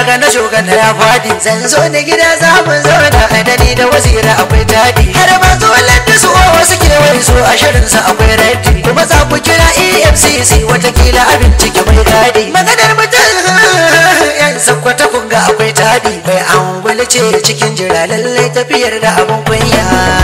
kaga na shugana ya fadi zan zo da gida za mu zauna da ni da wazira akwai tadi har ma zo da su wasu kewaye su a shirinsa akwai raddi kuma za ku kira EFCC watakila abin ciki mai gadi maganar mutum yan sakwata kunga akwai tadi bai an ce cikin jira lallai tafiyar da abin kunya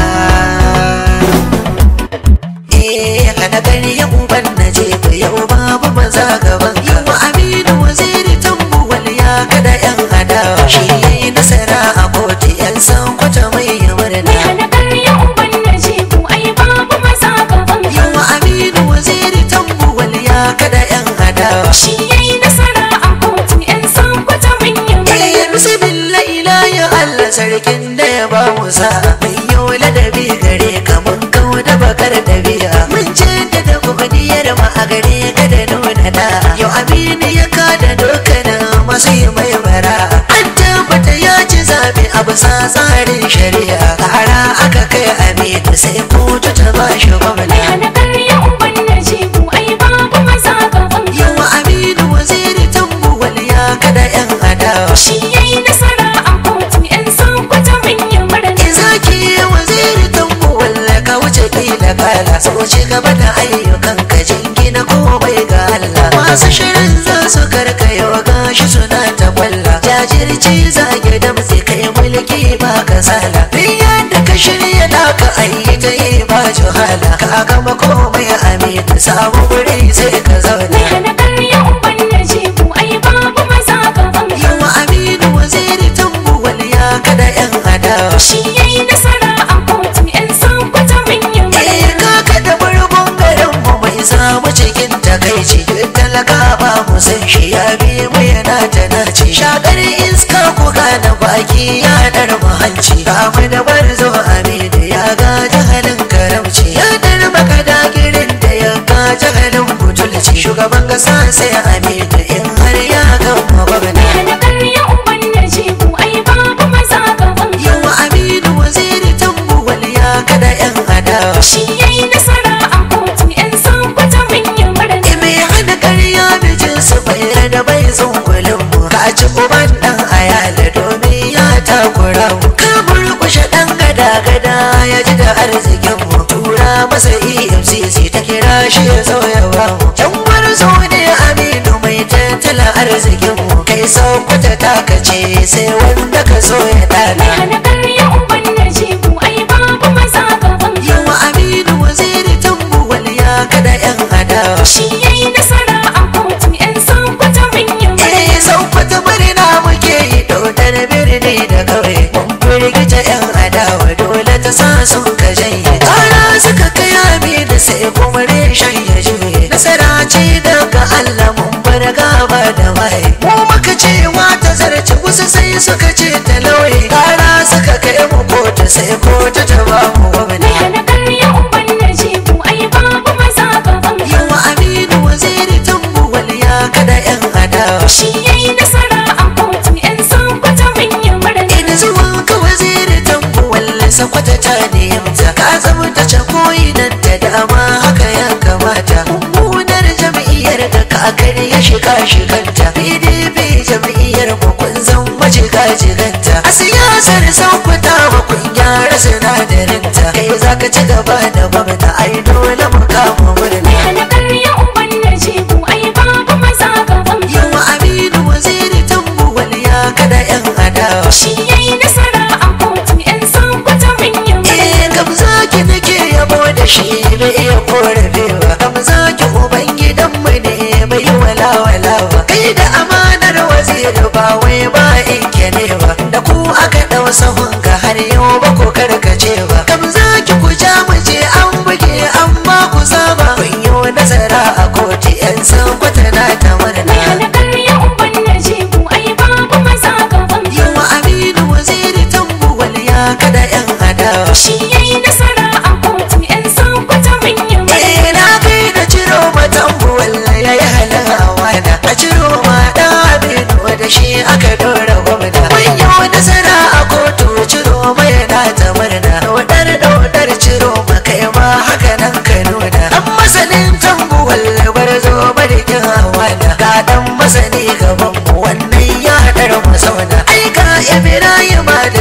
hana gani ya uban na jefa yau babu maza gaban ka yau Aminu Waziri Tambuwal ya kada yan adawa shi yayi nasara a kotu yan san kwata mai murna hana gani ya uban na jefa ai babu maza gaban ka yau Aminu Waziri Tambuwal ya kada yan adawa shi yayi nasara a kotu yan san kwata mai murna bismillah ila ya Allah sarkin da ya ba mu sa'a mai yau ladabi gare ka mun kawo da bakar dabi'a mun ce da godiyar ma a gare ka da nuna da yau Aminu ya kada dukkanin masu yi mai bara an tabbata ya ci zabe a bisa tsarin shari'a kara aka kai Aminu sai kotu ta ba shi gwamna hana gani ya uban na jefa ai babu maza gaban ka yau Aminu Waziri Tambuwal ya kada yan adawa shi yayi nasara a kotu yan san kwata mai murna zaki Waziri Tambuwal ka wuce kila kala so ci gaba da ayyukan ka jingina komai ga Allah masu shirin za su karkayo gashi suna ta kwalla jajirci zage da mutse kai mulki ba kasala yadda ka shirya naka ayyuka yi ba juhala ka gama komai Aminu samu guri sai ka zauna hana gani ya uban na jefa ai babu maza gaban ka yau Aminu Waziri Tambuwal ya kada yan adawa shi yayi nasara a kotu yan san kwata mai murna kaka da murgun garin mu mai samu cikin takaici duk talaka ba mu san shi ya bi mu yana ta naci shakar iska ku gane baki ya dar mu hanci ga mu da barzo Aminu ya ga jahalin karamci ya dar maka dagirin da ya ga jahalin butulci shugaban kasa sai Aminu in har ya ga mu gwamna hana gani ya uban na jefa ai babu maza gaban ka yau Aminu Waziri Tambuwal ya kada yan adawa shi yayi nasara a kotu yan san kwata mai murna mai hana karya bijin su bayar da bai zungulin mu ka ci uban dan ayala domin ya takura mu ka murkushe dan gada-gada ya ji da arzikin mu tura masa EFCC ta kira shi ya sauyawa mu can warzo ne Aminu mai tattala arzikin mu kai saukwata takace sai wanda ka so ya dana hana gani ya uban na jefa ai babu maza gaban ka yau Aminu Waziri Tambuwal ya kada yan adawa shi yayi nasara a kotu yan san kwata mai murna saukwata murna muke yi dodar birni da kauye mun firgita yan adawa dole ta sa sun ka janye kara suka kai Aminu sai kuma reshen ya juye nasara ce daga Allah mun bar gaba da waye mu muka ce wata zarce wasu sai suka ce ta lauye kara suka kai mu kotu sai kotu ta ba mu gwamna hana gani ya uban na jefa ai babu maza gaban ka yau Aminu Waziri Tambuwal ya kada yan adawa shi yayi nasara a kotu yan san kwata mai murna ina zuwan ka Waziri Tambuwal sakwata ta niyamta ka zama ta cakoyi nan da dama haka ya kamata mummunar jam'iyyar da ka karya shiga shiganta PDP jam'iyyar mu kun zan majiga jiganta a siyasar sakwata wa kun gyara sinadarinta kai zaka ci gaba da gwamna ai dole mu kama murna hana gani ya uban na jefa ai babu maza gaban ka yau Aminu Waziri Tambuwal ya kada yan adawa shi yayi nasara a kotu yan san kwata mai murna gamzaki nake yabo da shi bai iya korafewa gamzaki uban gidanmu ne bai walawalawa kai da amanar Waziri ba wai ba in kene ba da ku aka dau sahun ga har yau ba ku karkace ba gamzaki ku ja mu je an buge amma ku saba kun yi nasara a kotu yan san kwatana ta murna hana gani ya uban na jefa ai babu maza gaban ka yau Aminu Waziri Tambuwal ya kada yan adawa shi yayi nasara a kotu yan san kwata mai murna na kai da ciro matambuwal ya yi halin hawana a ciro ma da Aminu da shi aka dora gwamna manyan nasara a kotu ciro mai na ta murna dodar ciro makai ma haka nan ka nuna dan masanin tambuwal gwarzo barikin hawana ga dan masani gaban mu wannan ya dar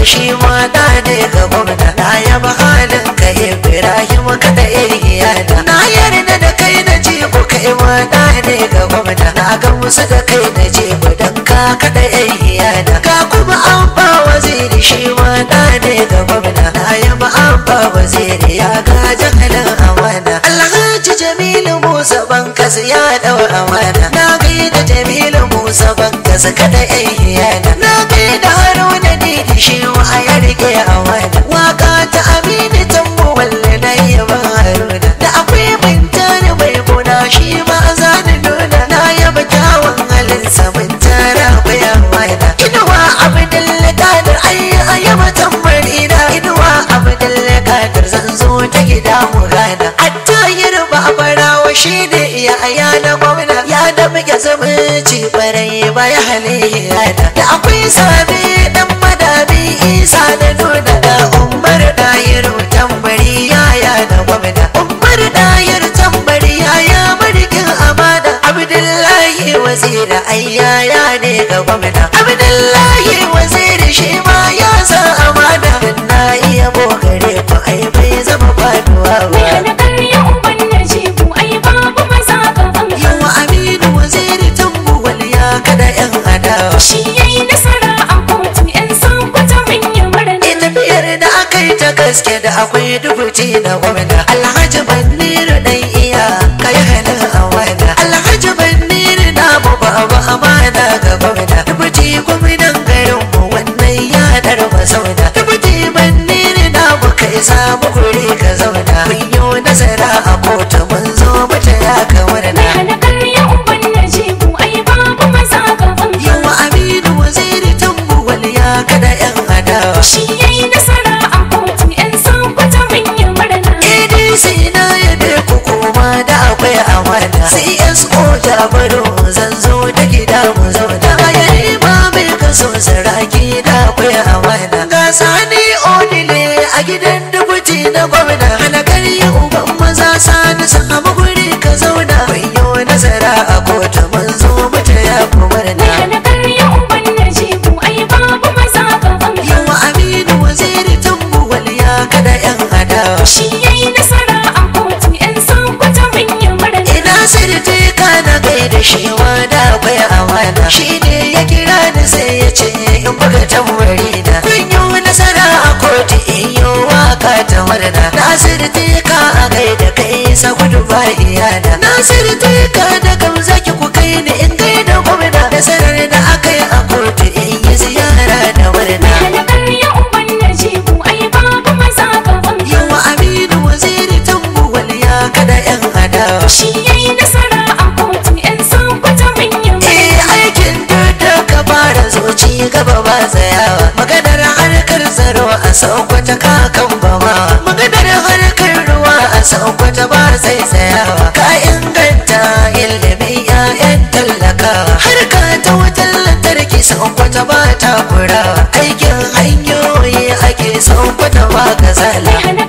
shi ma da ne ga gwamna na yaba halin ka Ibrahim kada iyana na yarda da kai na jibo kai ma da ne ga gwamna na ga musu da kai na jibo dan ka kada iyana ka kuma an ba waziri shi ma da ne ga gwamna na yaba an ba waziri ya ga jahalin amana Alhaji Jamilu Musa Bankas ya dau amana na gaida Jamilu Musa Bankas kada iyana na gaida Haruna Didi shi wa ya rike amana waka ta Aminu Tambo walle na yaba Haruna da akwai mintare mai gona shi ma zani nuna na yaba kyawun halin sa mintara bai amana inuwa Abdul Qadir ayyama tambarina inuwa Abdul Qadir zan zo ta gida mu gana attayir ba farawa shi ne iya ayana gwamna ya da muke zumunci barai ba ya halayyana da akwai sabi dan madami Isa da nuna da Umar Dayiru tambari yaya da gwamna Umar Dayiru tambari yaya mulkin amana Abdullahi wazira ayyaya ne ga gwamna Abdullahi waziri shi ma ya sa amana na iya bogare ku ai bai zama faduwa ba yawa Aminu waziri tambuwal ya kada yan adawa shi yayi nasara a kotu yan Sokoto mun yi murna tafiyar da aka yi ta gaske da akwai dubuti na gwamna Alhaji Banniru dan iya kai halin amana Alhaji Banniru na mu ba amana ga gwamna dubuti gwamnan garin mu wannan ya dar mazauna dubuti Banniru na mu kai samu guri ka zauna mun yi nasara a kotu mun zo mata ya kamar na yawa Aminu waziri tambuwal ya kada yan adawa shi yayi nasara a kotu yan Sokoto mun yi murna ADC na yabe ku kuma da akwai amana CSO Jabaru zan zo da gida mu zauna yayi ma mai kaso saraki da akwai amana ga Sani Odile a gidan dubuti na gwamna halakar yi uban maza Sani samu guri ka zauna bayo nasara a kotu mun zo mata ya kumar na yawa Aminu waziri tambuwal ya kada yan adawa shi yayi nasara a kotu yan Sokoto mun yi murna ina sirte ka na gaida shi ma da akwai amana shi ne ya kira ni sai ya ce in buga tambari na kun yi nasara a kotu in yi waka ta murna na sirte ka a gaida kai sa gudu ba iyana na sirte ka da gamzaki ku kai ni in gaida gwamna nasarar da aka yi a kotu in yi ziyara da murna yawa Aminu waziri tambuwal ya kada yan adawa shi yayi nasara a kotu yan Sokoto mun yi murna aikin da ka fara zoci gaba ba tsayawa maganar harkar tsaro a Sokoto kakan bama maganar harkar ruwa a Sokoto ba sai tsayawa ka inganta ilimin 'ya'yan talakawa harka ta wutar lantarki Sokoto ba ta kurawa aikin hanyoyi ake Sokoto ba kazala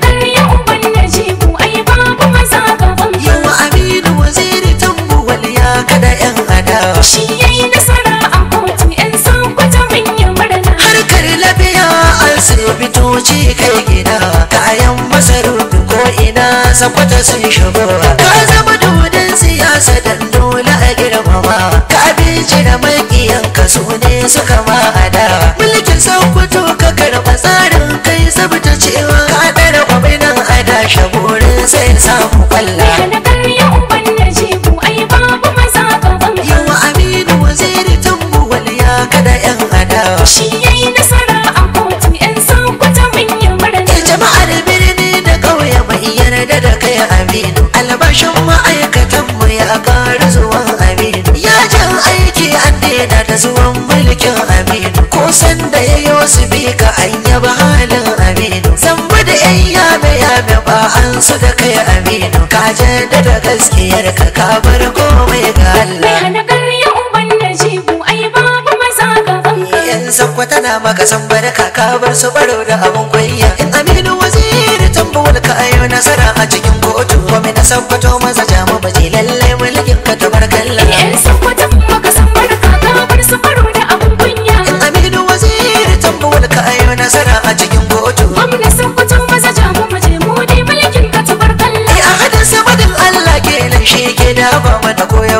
yawa Aminu waziri tambuwal ya kada yan adawa shi yayi nasara a kotu yan Sokoto mun yi murna harkar lafiya asibitoci kai gida kayan masarufi ko ina Sokoto sun shigo ka zama dodon siyasa dan dole a girmama ka abinci da makiyan ka su ne suka ma adawa mulkin Sokoto ka karɓa tsarin kai sabta cewa ka ɗara gwamnan adashe burin sai samu kwalla yawa Aminu waziri tambuwal ya kada yan adawa shi yayi nasara a kotu yan Sokoto mun yi murna jama'ar birni da ƙauye mai yarda da kai Aminu albashin ma'aikatan mu ya ƙara zuwan Aminu yajin aiki an daina da zuwan mulkin Aminu ko sanda ya yi wasu bi ka an yaba halin Aminu zamba da yan yame ba an su da kai Aminu ka jaddada gaskiyar ka bar komai ga Allah yan Sokoto na maka san barka ka bar su baro da abun kunya in Aminu waziri tambuwal ka ayo nasara a cikin kotu gwamna Sokoto maza jamu baje lallai mulkin ka tabarkalla yan Sokoto maka san barka ka bar su baro da abun kunya in Aminu waziri tambuwal ka ayo nasara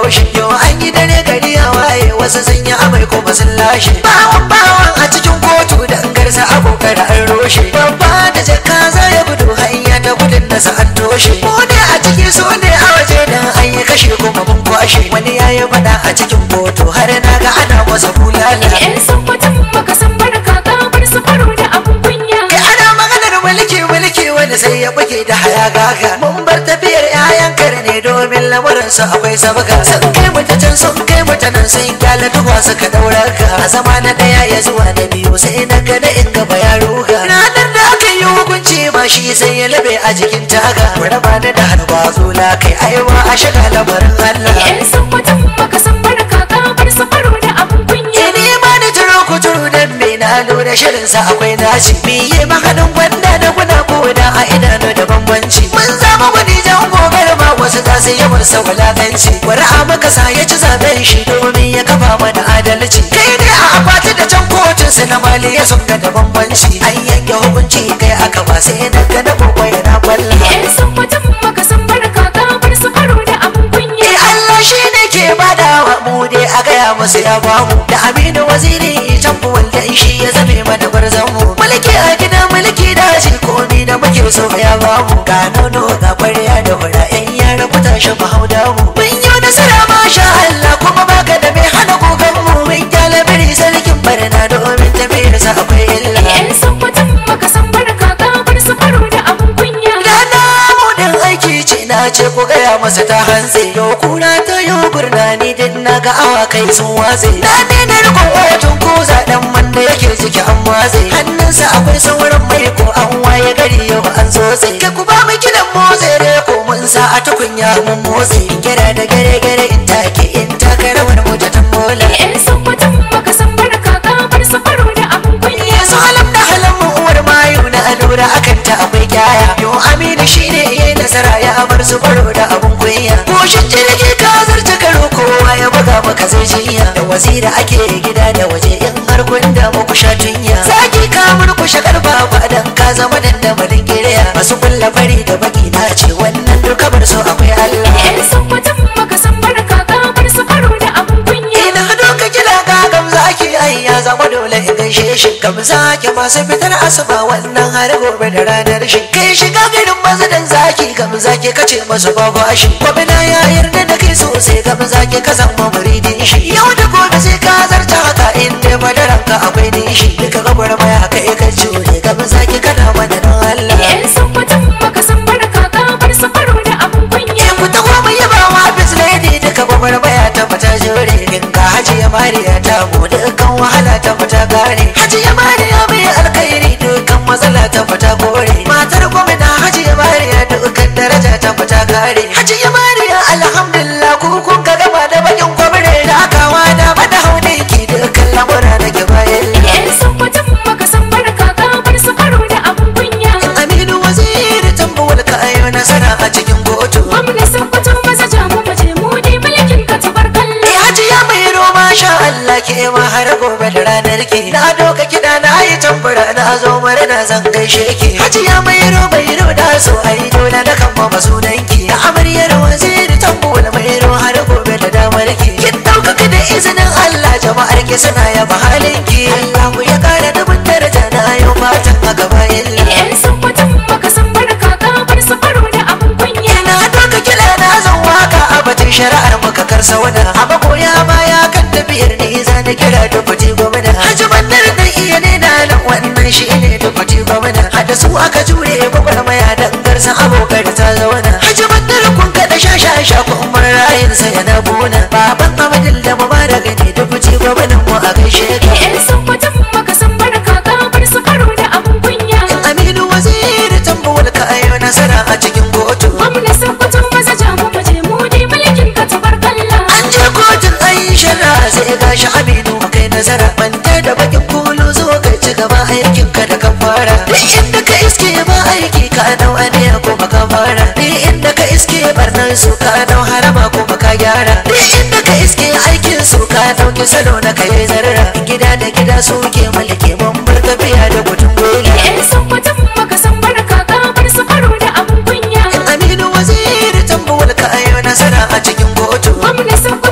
roshe. Yau an yi dare gari ya waye wasu sun yi amai kuma sun lashe. Bawan a cikin kotu da an garsa abokan an roshe. Babba da jakka za ya gudu hanya ta gudun nasa an toshe. Mu ne a ciki su ne a waje dan an yi kashe kuma mun kwashe. Wani ya yi fada a cikin kotu har na ga ana masa bulala. Yan sakwatan maka san barka ka bar su faro da abun kunya. Ana maganar mulki wani sai ya buge da haya gaga. Mun bar tafiyar 'ya'yan kare ne domin lamuransu akwai sabga. Sun kai mu ta can sun kai mu ta nan sun kyale duwa suka daura ka. A zama na ɗaya ya zuwa na biyu sai na ga da in gaba ya ruga. Ranar da aka yi hukunci ba shi sai ya labe a jikin taga. Mu raba da harba zula kai aiwa a shiga lamarin Allah. Yan sakwatan maka san barka ka bar su faro da abun kunya. Ni ma da turo kuturu dan me na lura shirinsa akwai naci. Biye mahaɗin gwanda da kuna koda a idanu da bambanci. Mun zama wani jan gogar ma wasu za su yi masa wulakanci. Wara'a maka sa ya ci zaben shi domin ya kafa mana adalci. Kai ne a akwati da can kotun su na mali ya sun ga da bambanci. An yanke hukunci kai aka ba sai na ga na kokoi na kwalla. Yan sakwatan maka san barka ka bar su faro da abun kunya. Allah shi ne ke badawa mu dai a gaya musu ya bamu. Da Aminu Waziri tambu wanda shi ya zame mana gwarzon mu. Mulki a gida mulki daji komi da muke so ya bamu. Ga nono ga kwarya da hura yan yara ku tashi mu hau damu. Mun yi nasara masha Allah kuma baka da mai hana kokan mu. Mun kyale biri sarkin barna domin tafiyarsa akwai illa. Yan sakwatan maka san barka ka bar su faro da abun kunya. Rana mu din aiki ce na ce ku gaya masa ta hantsi. Yau kura ta yi gurnani din na ga awakai sun watse. Na ne na rikon watan koza dan wanda yake ciki an watse. Hannunsa akwai sauran mai ko an waye gari yau an tsotse. Kai ku ba mu kidan motse ko mun sa a tukunya mun motse. Gira da gare in take in taka rawar mu ta tambola. Yan sakwatan maka san barka ka bar su faro da abun kunya. Su halam da halam mu uwar mayu na alura akan ta akwai kyaya. Yo Aminu shine yayi nasara ya bar su faro da abun kunya. Ko shi jirgi ka zarta karo kowa ya buga maka zai jiya. Da Waziri ake gida da waje in har kun da muku sha tunya. Zaki ka murkushe karfa ba dan ka zama dandamalin giriya. Masu kulla fari da baki na ce wannan duka bar su akwai Allah. Yan sakwatan maka san barka ka bar su faro da abun kunya. Ina doka kila ga gamza ki ai ya zama dole in gaishe shi. Gamza ki masu fitar asuba wannan har gobe da ranar shi. Kai shiga garin mazadan zaki gamza ki kace masu babu ashi. Gwamna ya yarda da kai sosai gamza ki ka zama muridin shi. Yau da gobe sai ka zarta haka in dai madaran ka akwai nishi. Duka gabar maya ka ka jure gamza ki kana mana don Allah. Yan sakwatan maka san barka ka bar su faro da abun kunya. Ku ta goma yaba wa bis lady duka gobar baya ta fita jure. Dinga Hajiya Mariya ta mu dukkan wahala ta fita gare. Hajiya Mariya mai alkhairi dukkan matsala ta fita gore. Matar gwamna Hajiya Mariya dukkan daraja ta fita gare. Hajiya Mariya alhamdulillah ku kun ka gama da bakin kwamre da akawa da bada haune ki dukkan lamura da ke bayan. Yan sakwatan maka san barka ka bar su faro da abun kunya. Aminu Waziri tambuwal ka ayo nasara a cikin kotu. Gwamna sakwatan masa jamu maje mu dai mulkin ka tabarkalla. Hajiya mai roma sha Allah ke ma har gobe da ranar ki. Na doka kiɗa na yi tambura na zo murna zan gaishe ki. Hajiya mai ro da so ai dole na kan ma sunan ki. Da amaryar Waziri tambuwal mai ro har gobe da damar ki. Kin ɗaukaka da izinin Allah jama'ar ki suna yaba halin ki. Allah ya kara dubin daraja na yau fatan a gaba illa. Yan sakwatan maka san barka ka bar su faro da abun kunya. Na doka kiɗa na zan waka a batun shari'ar muka karsa wani. A magoya baya kan tafiyar ni za na kira dubuti gwamna. Haji bandar da iya ne na nan wannan shi ne dubuti gwamna. Hada su aka jure gwagwarmaya dan garsa abokan ta zauna. Haji bandar kun kaɗa sha kuma rayinsa yana buna. Baban Amadil da Mubarak ne dubuti gwamnan mu a gaishe ka. Yan sakwatan maka san barka ka bar su faro da abun kunya. Aminu Waziri tambuwal ka ayo nasara a cikin kotu. Gwamna sakwatan masa jamu maje mu dai mulkin ka tabarkalla. An je kotun Aishara sai gashi Aminu kai nazara. Manta da bakin kulu zo kai ci gaba aikin ka da kan fara. Duk inda ka iske ba aiki ka dau aniya ko baka fara. Duk inda ka iske barnan su ka dau harama ko baka gyara. Duk inda ka iske aikin su ka dauki salo na kai zarra. Gida da gida suke mulki mun bar tafiya da gudun gola. Yan sakwatan maka san barka ka bar su faro da abun kunya. Aminu Waziri tambuwal ka ayo nasara a cikin kotu. Gwamna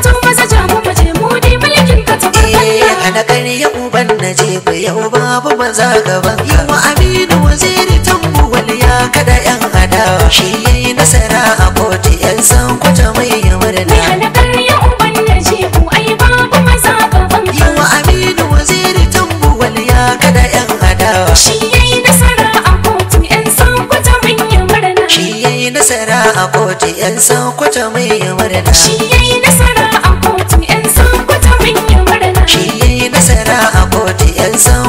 babu maza gaban ka. Yawa Aminu Waziri Tambuwal ya kada yan adawa, shi yayi nasara a kotu yan Sokoto mai murna. Mai hana karya uban da jibu ai babu maza gaban ka. Yawa Aminu Waziri Tambuwal ya kada yan adawa, Shi yayi nasara a kotu 'yan Sokoto mun yi murna. shi yayi nasara a kotu yan Sokoto mai murna. Shi yayi nasara a kotu 'yan Sokoto mun yi murna. Shi yayi nasara a kotu yan Sokoto